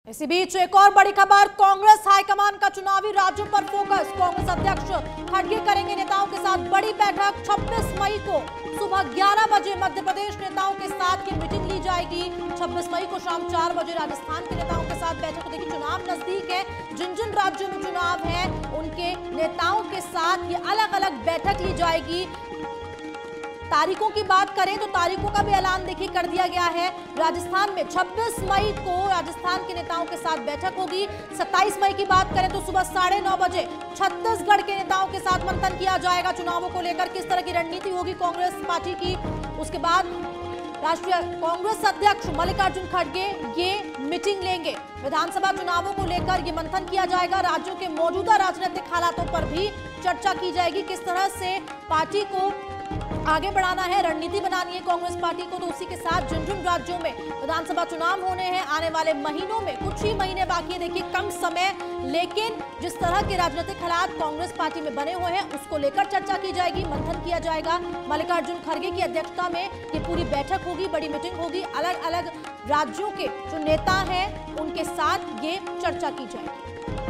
इसी बीच एक और बड़ी खबर, कांग्रेस हाईकमान का चुनावी राज्यों पर फोकस। कांग्रेस अध्यक्ष खड़गे करेंगे नेताओं के साथ बड़ी बैठक। 26 मई को सुबह 11 बजे मध्य प्रदेश नेताओं के साथ की मीटिंग ली जाएगी। 26 मई को शाम 4 बजे राजस्थान के नेताओं के साथ बैठक होगी। चुनाव नजदीक है, जिन जिन राज्यों में चुनाव है उनके नेताओं के साथ ये अलग अलग बैठक ली जाएगी। तारीखों की बात करें तो तारीखों का भी ऐलान देखिए कर दिया गया है। राजस्थान में 26 मई को राजस्थान के नेताओं के साथ बैठक होगी। 27 मई की बात करें तो सुबह 9:30 बजे छत्तीसगढ़ के नेताओं के साथ मंथन किया जाएगा। चुनावों को लेकर किस तरह की रणनीति होगी कांग्रेस पार्टी की। उसके बाद राष्ट्रीय कांग्रेस अध्यक्ष मल्लिकार्जुन खड़गे ये मीटिंग लेंगे। विधानसभा चुनावों को लेकर ये मंथन किया जाएगा। राज्यों के मौजूदा राजनीतिक हालातों पर भी चर्चा की जाएगी। किस तरह से पार्टी को आगे बढ़ाना है, रणनीति बनानी है कांग्रेस पार्टी को। तो उसी के साथ जिन जिन राज्यों में विधानसभा चुनाव होने हैं आने वाले महीनों में, कुछ ही महीने बाकी है, देखिए कम समय, लेकिन जिस तरह के राजनीतिक हालात कांग्रेस पार्टी में बने हुए हैं उसको लेकर चर्चा की जाएगी, मंथन किया जाएगा। मल्लिकार्जुन खड़गे की अध्यक्षता में ये पूरी बैठक होगी, बड़ी मीटिंग होगी। अलग अलग राज्यों के जो नेता हैं उनके साथ ये चर्चा की जाएगी।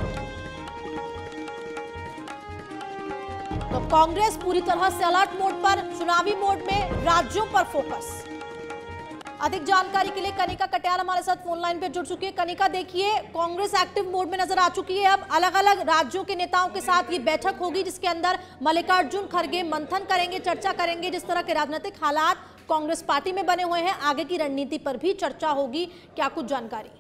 तो कांग्रेस पूरी तरह से अलर्ट मोड पर, चुनावी मोड में, राज्यों पर फोकस। अधिक जानकारी के लिए कनिका कटियाल हमारे साथ फोन लाइन पे जुड़ चुकी है। कनिका, देखिए कांग्रेस एक्टिव मोड में नजर आ चुकी है। अब अलग अलग राज्यों के नेताओं के साथ ये बैठक होगी जिसके अंदर मल्लिकार्जुन खड़गे मंथन करेंगे, चर्चा करेंगे। जिस तरह के राजनीतिक हालात कांग्रेस पार्टी में बने हुए हैं, आगे की रणनीति पर भी चर्चा होगी। क्या कुछ जानकारी?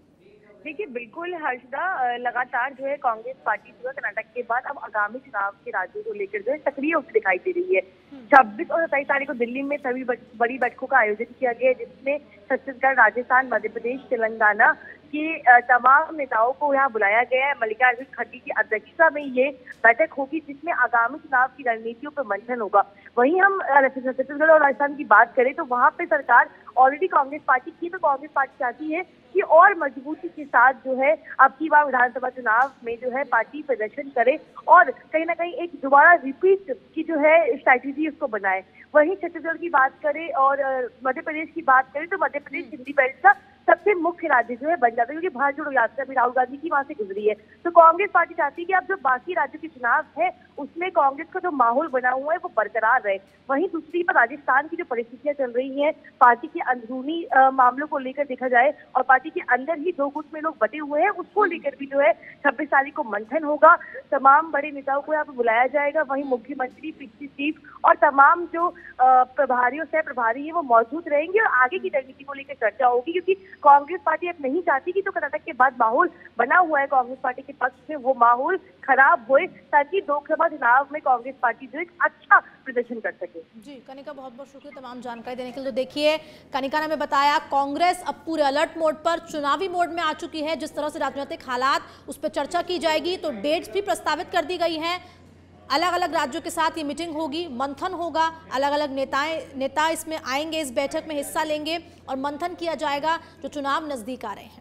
देखिए बिल्कुल हर्षदा, लगातार जो है कांग्रेस पार्टी जो है कर्नाटक के बाद अब आगामी चुनाव के राज्यों को लेकर जो है सक्रिय होती दिखाई दे रही है। 26 और 27 तारीख को दिल्ली में सभी बड़ी बैठकों का आयोजन किया गया है, जिसमें छत्तीसगढ़, राजस्थान, मध्य प्रदेश, तेलंगाना के तमाम नेताओं को यहाँ बुलाया गया है। मल्लिकार्जुन खड़गे की अध्यक्षता में ये बैठक होगी जिसमें आगामी चुनाव की रणनीतियों पर मंथन होगा। वहीं हम छत्तीसगढ़ और राजस्थान की बात करें तो वहाँ पे सरकार ऑलरेडी कांग्रेस पार्टी की, तो कांग्रेस पार्टी चाहती है कि और मजबूती के साथ जो है अब की बार विधानसभा चुनाव में जो है पार्टी प्रदर्शन करे और कहीं ना कहीं एक दोबारा रिपीट की जो है स्ट्रैटेजी उसको बनाए। वहीं छत्तीसगढ़ की बात करें और मध्य प्रदेश की बात करें तो मध्य प्रदेश हिंदी बेल्ट का सबसे मुख्य राज्य जो है बन जाता है, क्योंकि भारत जोड़ो यात्रा भी राहुल गांधी की वहां से गुजरी है। तो कांग्रेस पार्टी चाहती है कि अब जो बाकी राज्यों के चुनाव है उसमें कांग्रेस का जो माहौल बना हुआ है वो बरकरार रहे। वहीं दूसरी पर राजस्थान की जो परिस्थितियां चल रही हैं, पार्टी के अंदरूनी मामलों को लेकर देखा जाए और पार्टी के अंदर ही दो गुट में लोग बटे हुए हैं, उसको लेकर भी जो है 26 तारीख को मंथन होगा। तमाम बड़े नेताओं को यहाँ पर बुलाया जाएगा। वहीं मुख्यमंत्री, पीसीसी चीफ और तमाम जो प्रभारी और सह प्रभारी है वो मौजूद रहेंगे और आगे की रणनीति को लेकर चर्चा होगी, क्योंकि कांग्रेस पार्टी अब नहीं चाहती कि जो कर्नाटक के बाद माहौल बना हुआ है कांग्रेस पार्टी के पक्ष में वो माहौल खराब होए, ताकि लोकसभा चुनाव में कांग्रेस पार्टी जो एक अच्छा प्रदर्शन कर सके। जी कनिका, बहुत बहुत शुक्रिया तमाम जानकारी देने के लिए। तो देखिए कनिका ने हमें बताया कांग्रेस अब पूरे अलर्ट मोड पर, चुनावी मोड में आ चुकी है। जिस तरह से राजनीतिक हालात उस पर चर्चा की जाएगी, तो डेट्स भी प्रस्तावित कर दी गई हैं। अलग अलग राज्यों के साथ ये मीटिंग होगी, मंथन होगा, अलग अलग नेता इसमें आएंगे, इस बैठक में हिस्सा लेंगे और मंथन किया जाएगा जो चुनाव नजदीक आ रहे हैं।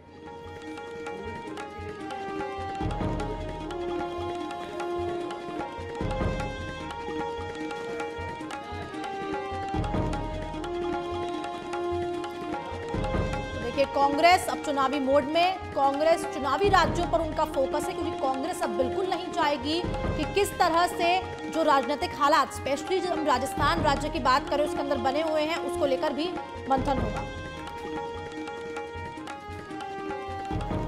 देखिए कांग्रेस अब चुनावी मोड में, कांग्रेस चुनावी राज्यों पर उनका फोकस है, क्योंकि कांग्रेस अब बिल्कुल नहीं चाहेगी कि किस तरह से जो राजनीतिक हालात, स्पेशली जब हम राजस्थान राज्य की बात करें उसके अंदर बने हुए हैं, उसको लेकर भी मंथन होगा।